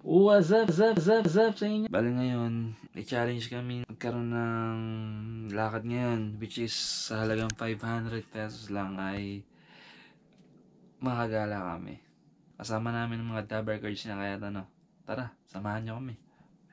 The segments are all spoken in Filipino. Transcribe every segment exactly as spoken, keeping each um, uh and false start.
What's up, what's up, what's up, what's up sa inyo? Bali ngayon, i-challenge kami magkaroon ng lakad ngayon, which is sa halagang five hundred pesos lang ay makagala kami. Kasama namin ng mga dabber cards niya, kaya ano, tara, samahan niyo kami.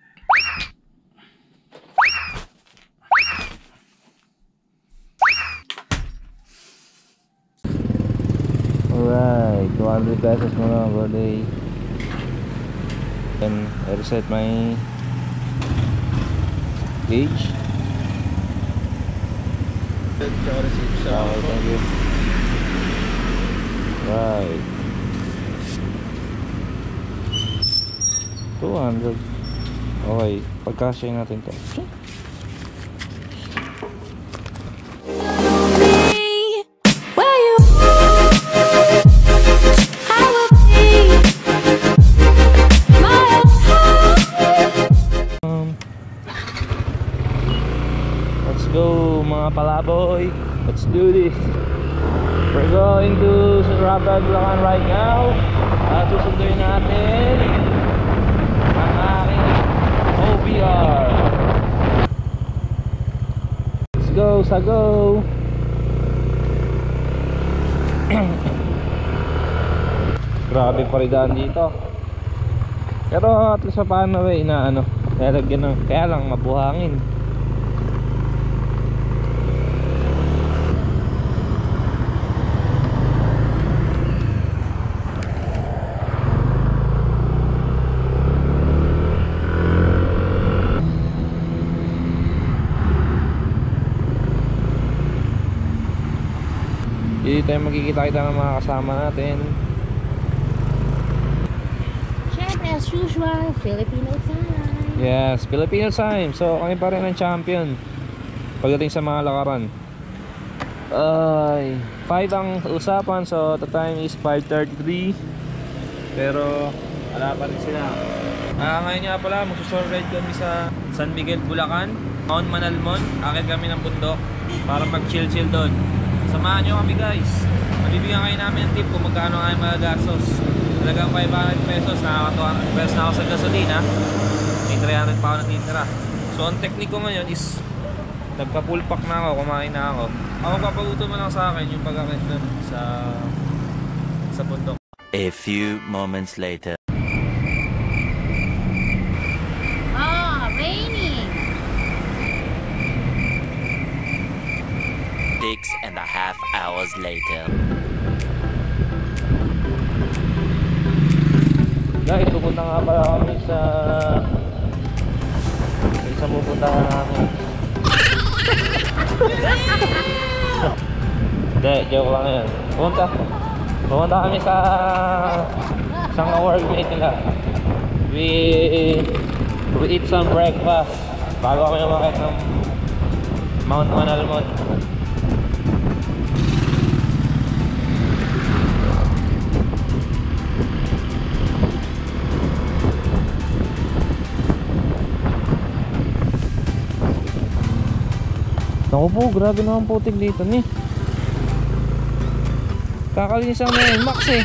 Alright, two hundred pesos muna per day. Then I reset my gauge. Okay, thank you. Right. two hundred. Okay, pagkasya natin to. Go mga palaboy, let's do this. We're going to Surabaya, Bulacan right now. At susunduin natin ang aking O B R. Let's go, sago. Grabe paridaan dito. Pero at least pa paano eh na ano, lalagyan ng, kaya lang mabuhangin. Dito tayo magkikita-kita ng mga kasama natin. Siyempre, as usual, Filipino time. Yes, Filipino time. So kami pa rin ang champion pagdating sa mga lakaran. Ay, five ang usapan. So the time is five thirty-three. Pero wala pa rin sila. Ah, ngayon nga pala, magsushore ride kami sa San Miguel, Bulacan, Mount Manalmon. Akit kami ng bundok para mag-chill-chill doon. Samahan nyo kami guys. Mabibigyan kayo namin ng tip kung magkano nga yung mga gastos. Talagang five hundred pesos. Nakaka-two hundred pesos na ako sa gasolina. May three hundred pa ako natitira. So ang technique ko ngayon is nagpa-full pack na ako, kumain na ako. Ang magpapagutom mo lang sa akin yung pag-akit dun sa sa bundok. A few moments later. Ah, raining. Six and a half hours later. Guys, pupunta nga pala kami sa sa isang pupuntahan namin. Hindi, joke lang yan. Pupunta Pupunta kami sa isang workmate nila. We We eat some breakfast bago kami umakit ng Mount Manalmon. Naku po, grabe naman putik dito ni. Kakalinis ako na yun, Max eh.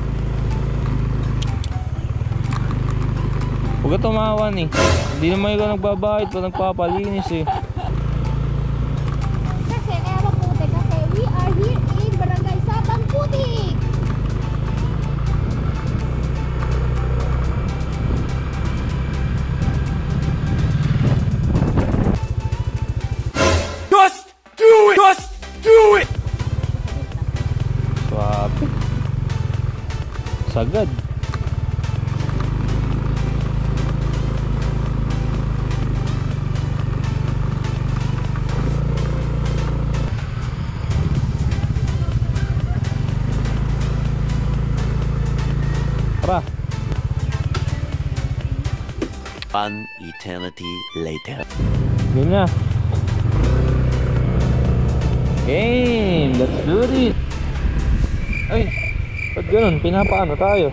Huwag ka tumawan eh. Hindi naman ikaw nagbabayad pa nagpapalinis eh. Kasi kaya maputik kasi we are here in Barangay Sabang Putik. Just do it! Just do it! Swabe. Sagad. Tara. One eternity later. Yun na. Game! Let's do this! Ay! Ba't ganun? Pinapaano tayo?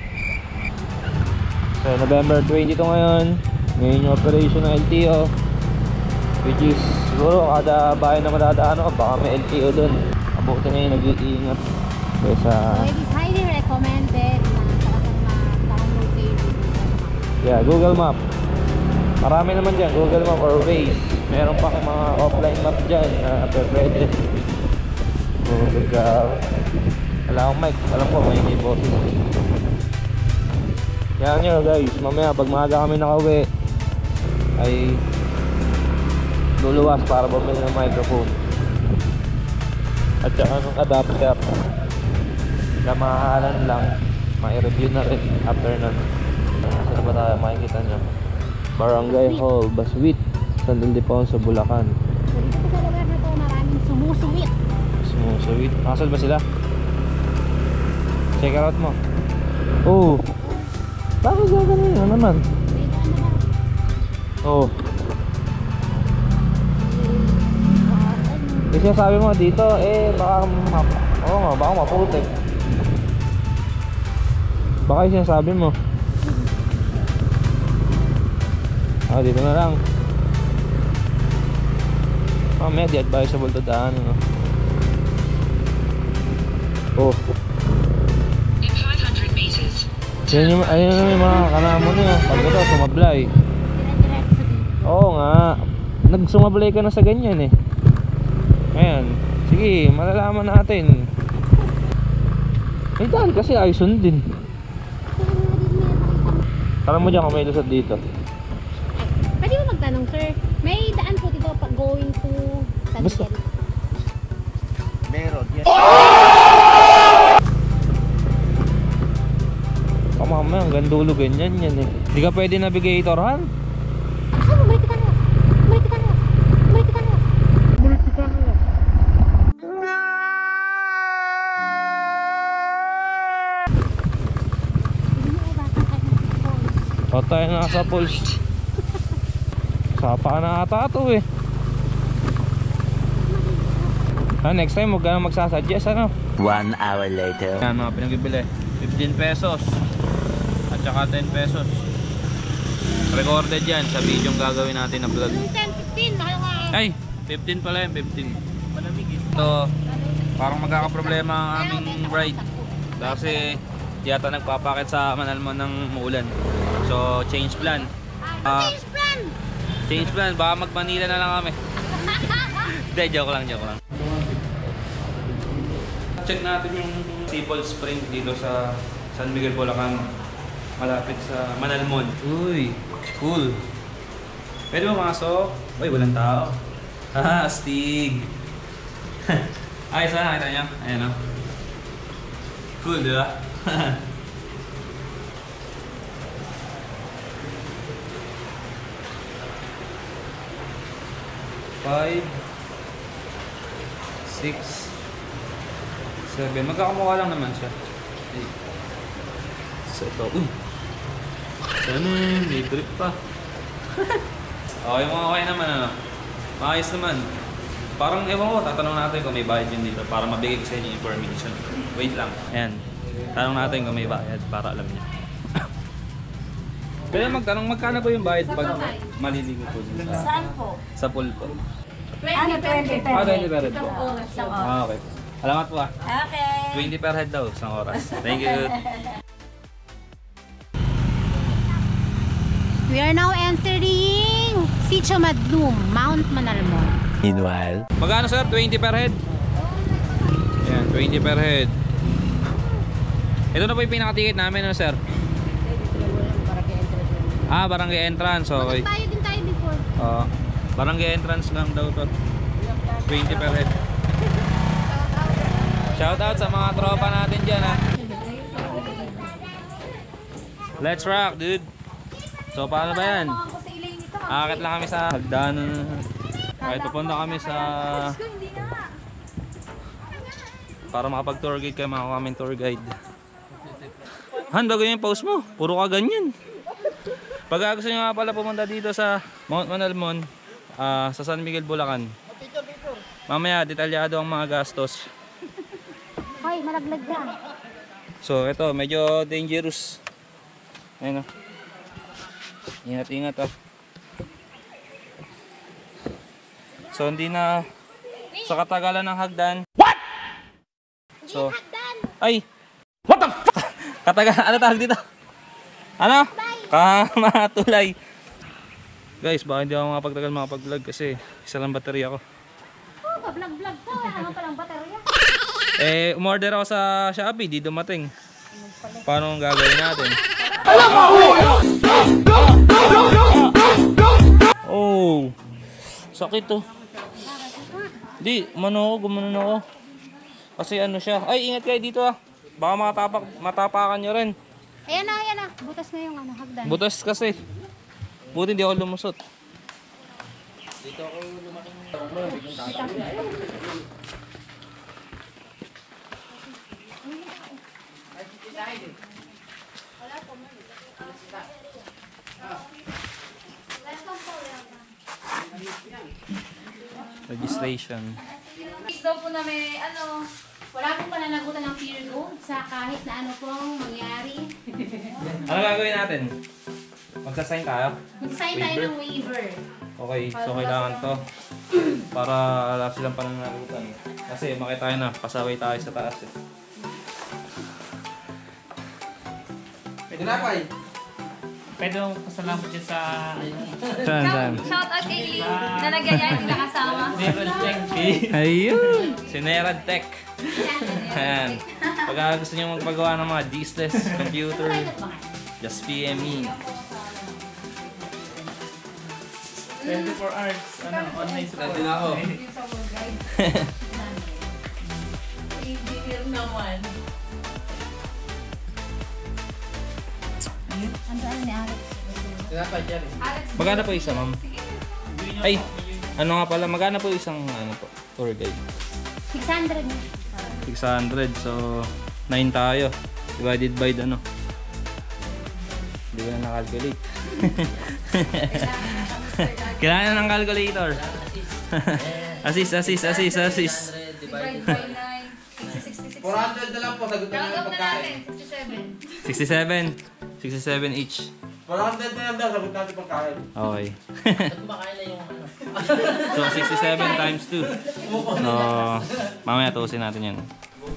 So, November twenty to ngayon. Ngayon yung operation ng L T O. Which is, siguro kada bayan na madadaan ako, baka may L T O dun. Mabuti na yung nag-iingat. Kesa... So it is highly recommended na talagang ma-download kayo dito. Yeah, Google Map. Marami naman dyan, Google Map or Waze. Meron pa mga offline map dyan na uh, pwede. Oh, gagal. Wala akong mic, alam ko may may boses. Yan nyo guys, mamaya pag maaga kami nakauwi ay luluwas para bumili ng microphone at saka ng adapter na mahahalan lang, ma-review na rin after nun. Saan ba tayo makikita nyo? Barangay Hall, Baswit, San Ildefonso, Bulacan. Dito sa lugar na to maraming sumusuwit. Sumusuwit, nakasal ba sila? Check it out mo. Oh, bakit gagawin na naman? May daan na ba? Oh, kasi sabi mo dito, eh baka map, oo nga, baka maputik. Baka yung sinasabi mo. Ah, dito na lang. Ah, may di advisable to daan, no? Oh. In five hundred meters. Yan yung, ayun na yung mga kanamo niya. Pag ito, sumablay. Dire-diretso dito. Oo nga. Nagsumablay ka na sa ganyan eh. Ayan. Sige, malalaman natin. May daan kasi ayos din. Tara mo dyan kung may lusot dito. Pwede mo magtanong, sir. May daan po dito pag going to San Basta. Miguel. Meron. Yes. Oh, mamaya, hanggang dulo ganyan yan eh. Hindi ka pwede navigatorhan? Saan mo? Balik kita nga. Balik kita nga. Balik kita nga. Balik kita nga. Hindi mo ba tayo na O tayo nasa pulse. Sapa na ata ito eh. Ah, next time huwag ka na magsasuggest ano. One hour later. Yan mga pinagbibili, fifteen pesos at saka ten pesos. Recorded yan sa video yung gagawin natin na vlog. ten, fifteen. Mahal nga. Ay, fifteen pala yan, fifteen. Ito, parang magkakaproblema ang aming ride kasi yata nagpapakit sa Manalmon ng muulan. So, change plan. Ah, Change plan. change plan, baka mag Manila na lang kami. Hindi, joke lang, joke lang. Check natin yung Sipol Spring dito sa San Miguel, Bulacan. Malapit sa Manalmon. Uy, cool. Pwede ba masok? Uy, walang tao. Haha, astig. Ayos na, nakita niyo? Ayan o. Cool, di ba? Five, six, seven. Magkakamukha lang naman siya. Eight. So ito, uy. Sana, may trip pa. Okay, mga okay naman ano. Maayos naman. Parang ewan ko, tatanong natin kung may bayad yun dito para mabigay ko sa inyo information. Wait lang. Ayan. Tanong natin kung may bayad para alam niyo. Pero magtanong, magkano po yung bayad pag maliligo po dun sa... Saan po? Sa pool po? Ano, twenty per Ah, head? twenty per head po. Isang oras. Ah, okay. Salamat po ah. Okay. twenty per head daw, isang oras. Thank you. We are now entering Sitio Madlum, Mount Manalmon. Meanwhile. Magkano sir? twenty per head? Yan, twenty per head. Ito na po yung pinaka-ticket namin, ano sir? Ah, barangay entrance. Okay. Tayo din tayo before. Oo. Barangay entrance lang daw to. twenty per head. Shout out sa mga tropa natin dyan ha. Let's rock dude. So paano ba yan? Akit lang kami sa hagdanan. Kahit papunta kami sa para makapag tour guide kayo, makakuha kaming tour guide. Han, bago yung post mo. Puro ka ganyan. Pag gusto nyo nga pala pumunta dito sa Mount Manalmon, uh, sa San Miguel, Bulacan, mamaya detalyado ang mga gastos. Hoy, malaglag ka. So ito, medyo dangerous. Ayun o. Ingat ingat ah. So hindi na sa katagalan ng hagdan. What? So, ay! What the fuck? Katagal, ano tawag dito? Ano? Tama, tulay. Guys, baka hindi ako makapagtagal makapag-vlog kasi isa lang baterya ko. Oh, pa-vlog-vlog to. Wala naman palang baterya. Eh, umorder ako sa Shopee, di dumating. Paano ang gagawin natin? Oh, sakit to. Di, umano ako, gumanon ako. Kasi ano siya. Ay, ingat kayo dito ah. Baka matapak, matapakan nyo rin. Ayan na, ayan na. Butas na yung ano, hagdan. Butas kasi. Buti hindi ako lumusot. Registration. Daw po na may ano, wala pong pananagutan ng pure gold sa kahit na ano pong mangyari. Ano gagawin natin? Magsasign tayo? Mag-sign tayo ng waiver. Okay, so kailangan to para wala silang pananagutan. Kasi makita tayo na, pasaway tayo sa taas eh. Pwede na pa eh. Pwede mo pasalamat dyan sa... Saan, saan? Shout out kay Lee na nagyayay yung nakasama. Ayun! Si Nerad Tech. Ayan. Pag gusto nyo magpagawa ng mga diskless computer, just P M me. twenty-four hours, ano, online support. Pwede na ako. Engineer naman. Ang daan ni Alex. Tinapay dyan eh. Magkano po isa, ma'am? Ay, ano nga pala, magkano po isang ano po, tour guide? six hundred na. six hundred, so nine tayo. Divided by the ano. Hindi ko na nakalculate. Kailangan ng calculator. Assist, assist, assist, assist. Divide by nine. sixty-six. four hundred na lang po, sagot na lang yung pagkain. sixty-seven. sixty-seven. sixty-seven each. four hundred na lang daw, sagot natin pagkain. Okay. Kumakain na yung ano. So sixty-seven times two. So, mamaya tuusin natin yan.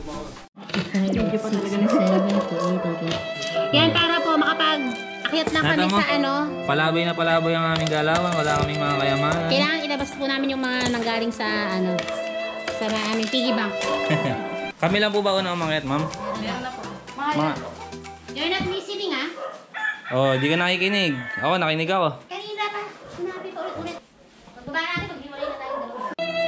Yan para po makapag akyat lang kami Nata mo? sa ano. Palaboy na palaboy ang aming galawan. Wala kaming mga kayamanan. Kailangan ilabas po namin yung mga nanggaling sa ano sa aming piggy bank. Kami lang po ba unang umangyat, ma'am? Meron na po. Mga... You're not listening, ha? Oh, di ka nakikinig. Ako, nakinig ako. Kanina pa, sinabi ko ulit-ulit. Pagbaba natin, maghiwalay na tayo dalawa.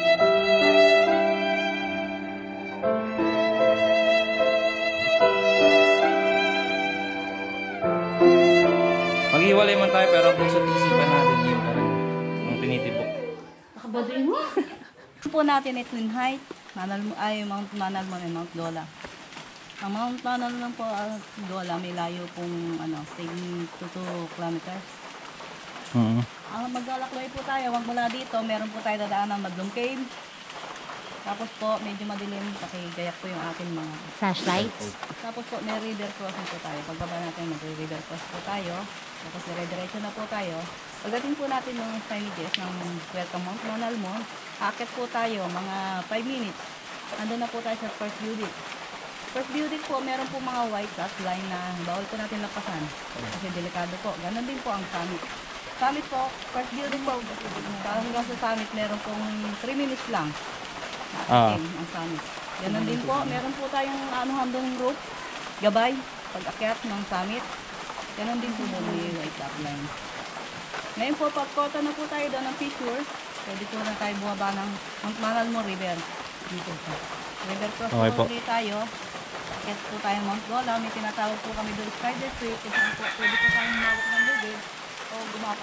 Maghiwalay man tayo pero kung sa isipan natin, yun pa rin. Ang tinitibok. Nakabaduin mo. po natin ay Twin Height, Manal, ay Mount Manalmon and Mount Lola. Ang Mount Manalmon po at Lola may layo pong ano, taking two kilometers. Mm-hmm. Ang maglalakbay po tayo, wag mula dito, meron po tayo dadaan ng Madlong Cave. Tapos po, medyo madilim, pakigayak po yung ating mga Flashlights. Tapos po, may river crossing po tayo. Pagbaba natin, mag-river cross po tayo. Tapos dire-diretso na po tayo. Pagdating po natin ng stages ng Welcome Mount Manalmon, akit po tayo mga five minutes. Andun na po tayo sa first building. First building po, meron po mga white dot line na bawal po natin lapasan. Kasi delikado po. Ganon din po ang summit. Summit po, first building po, hanggang sa summit, meron pong three minutes lang. Ah. Nakakating ang summit. Ganon din po, meron po tayong ano handong rope, gabay, pag-akyat ng summit. Ganon din po doon may white dot line. Ngayon po, pagkota na po tayo doon ng fissure, pwede po na tayo bumaba ng Mount Manalmon River. Dito po. River cross Okay po po. ulit tayo. Akyat po tayo Mount Lola. May tinatawag po kami doon Spider Street. Kung saan po, pwede po tayong mawak ng lubid o gumapa.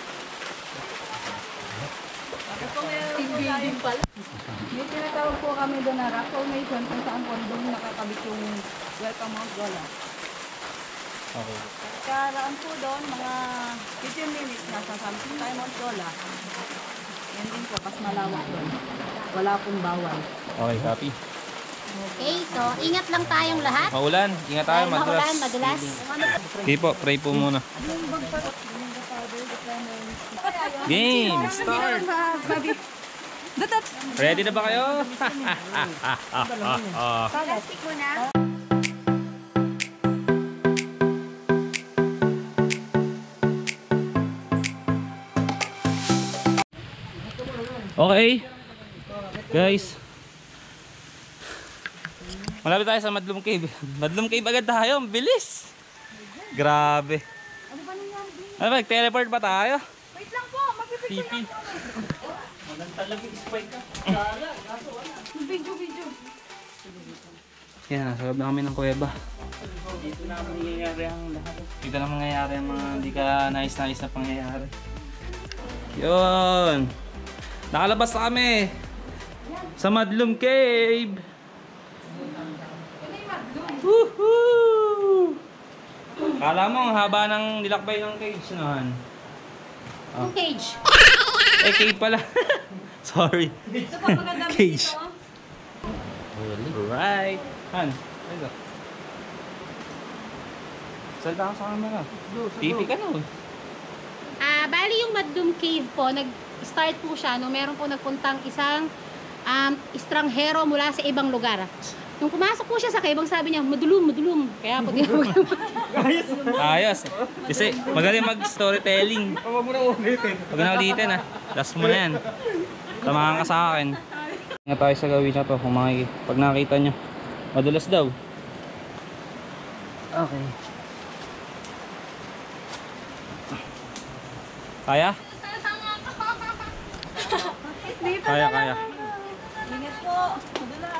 Tapos po meron po tayo pala. May tinatawag po kami doon na rock formation kung saan po doon nakakabit yung Welcome Mount Lola. Okay. Karaan po doon, mga fifteen minutes nasa something tayo Mount Lola. Yan din po, pas malawak doon. Wala pong bawal. Okay, copy. Okay, so ingat lang tayong lahat. Maulan. Ingat tayo, Dahil maulan, madulas. madulas. Okay po, pray po muna. Game, start! Ready na ba kayo? Plastic mo na. Okay. Guys. Malapit tayo sa Madlum Cave. Madlum Cave agad tayo. Ang bilis. Grabe. Ano ba nangyari? Ano ba? Teleport pa tayo? Wait lang po, magpipicture lang po. Walang talagang spike ka. Video, video. Yan, nasa loob na kami ng kuweba. Dito na mangyayari ang lahat. Dito na mangyayari ang mga hindi ka nais-nais na pangyayari. Yun. Nakalabas na kami. Sa Madlum Cave. Woohoo! Kala mo ang haba ng nilakbay ng cage naman. Yung cage. Eh, cave pala. Sorry. Ito pa maganda Cage. dito. Right. Han, ito. Salita ka sa camera. Tipi ka na. Ah, bali yung Madlum Cave po, nag-start po siya nung meron po nagpuntang isang um, estranghero mula sa ibang lugar. Nung pumasok po siya sa cave, ang sabi niya, madulum, madulum. Kaya po tinawag yung Ayos. Kasi magaling mag-storytelling. Huwag mo na ulitin. Huwag na ulitin ah. Last mo na yan. Tamahan ka sa akin. Nga tayo sa gawin na to. Kung makikita. Pag nakita nyo. Madulas daw. Okay. Kaya? Kaya, kaya. Ingat po. Madulas.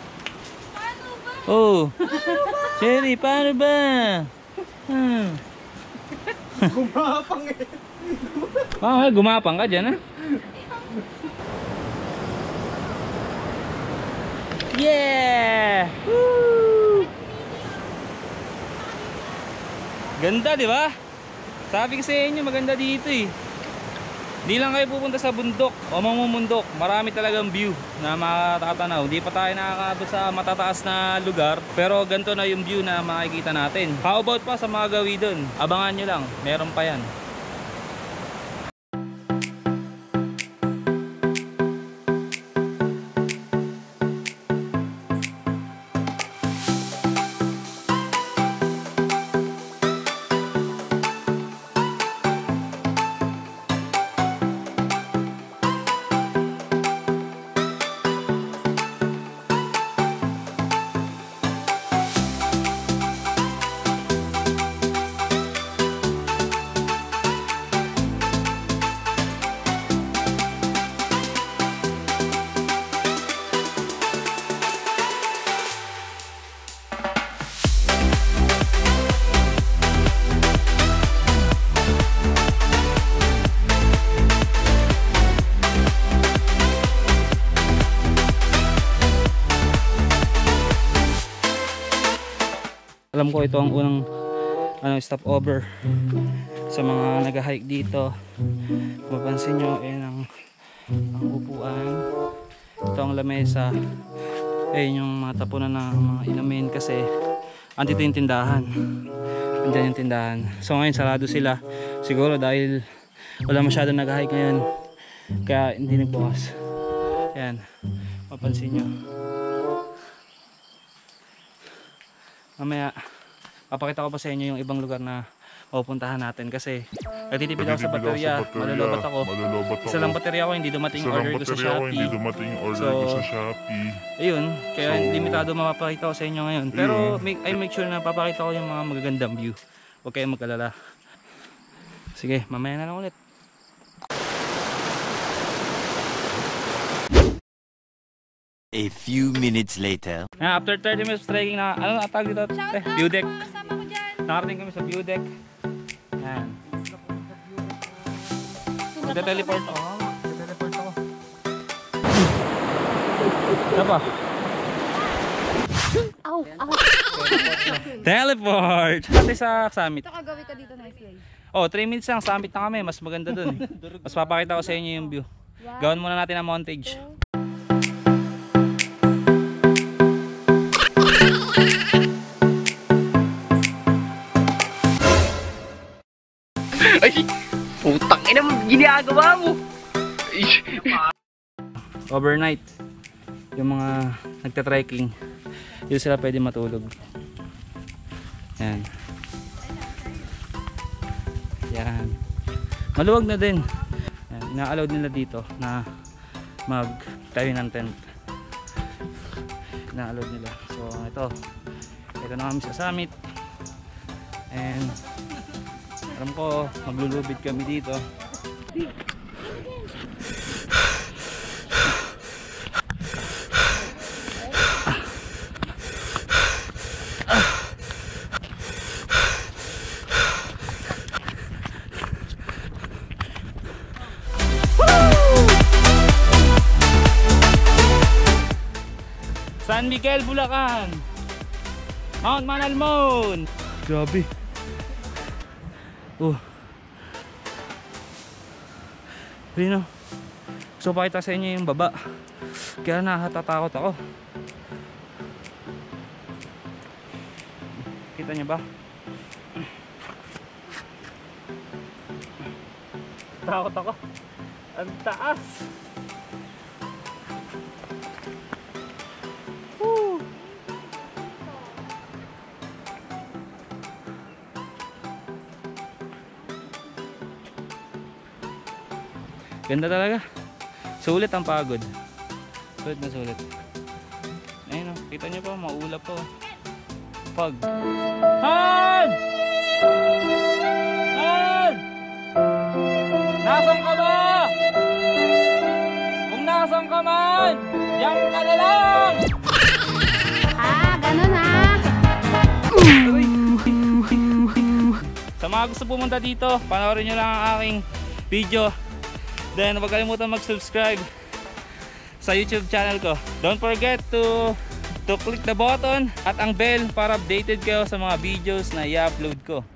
Oh. Cherry, paano ba? Hmm. Gumapang eh. Ah, gumapang ka dyan ah. Yeah! Woo! Ganda, di ba? Sabi ko sa inyo, maganda dito eh. Hindi lang kayo pupunta sa bundok o mamumundok. Marami talagang view na makatatanaw. Hindi pa tayo nakakaabot sa matataas na lugar. Pero ganito na yung view na makikita natin. How about pa sa mga gawi doon? Abangan nyo lang, meron pa yan. Alam ko ito ang unang ano, stopover sa mga nag-hike dito. Mapansin nyo, ayan ang, ang upuan. Ito ang lamesa. Ayan yung mga tapunan ng mga inumin kasi andito yung tindahan. Andyan yung tindahan. So ngayon sarado sila. Siguro dahil wala masyadong nag-hike ngayon. Kaya hindi nagbukas. Ayan. Mapansin nyo. Mamaya papakita ko pa sa inyo yung ibang lugar na mapupuntahan natin kasi nagtitipid ako sa baterya, malulobot ako. Isa lang baterya ko, hindi dumating yung order ko sa Shopee. Hindi dumating yung order ko sa Shopee. Ayun, kaya limitado mapapakita ko sa inyo ngayon. Pero make, I make sure na papakita ko yung mga magagandang view. Huwag kayong mag-alala. Sige, mamaya na lang ulit. A few minutes later. Na, after thirty minutes of trekking na, ano na tawag dito? Eh, view deck. Kasama ko dyan. Nakarating kami sa view deck. Yan. Magte-teleport ako. Magte-teleport ako. Ano pa? Aw, aw. Teleport! Pati sa summit. Ito kagawi ka dito, nice way. Oh, three minutes lang. Summit na kami. Mas maganda dun. Mas papakita ko sa inyo yung view. Gawin muna natin ang montage. Ay! Putang ina mo, ginagawa mo! Overnight, yung mga nagta-trekking, dito sila pwede matulog. Yan. Yan. Maluwag na din. Yan. Ina-allowed nila dito na magtayo ng tent. Na-allowed nila. So ito, ito na kami sa summit, and alam ko maglulubid kami dito. San Miguel, Bulacan, Mount Manalmon. Grabe. Oh. Rino. So pakita sa inyo yung baba. Kaya nakatatakot ako. Kita niyo ba? Takot ako. Ang taas. Woo. Ganda talaga. Sulit ang pagod. Sulit na sulit. Ayun o, kita nyo po, maulap po. Pag. Han! Han! Nasaan ka ba? Kung nasaan ka man, diyan ka na lang! Ah, ganun ah. Sa mga gusto pumunta dito, panoorin nyo lang ang aking video. Then huwag kalimutan mag-subscribe sa YouTube channel ko. Don't forget to to click the button at ang bell para updated kayo sa mga videos na i-upload ko.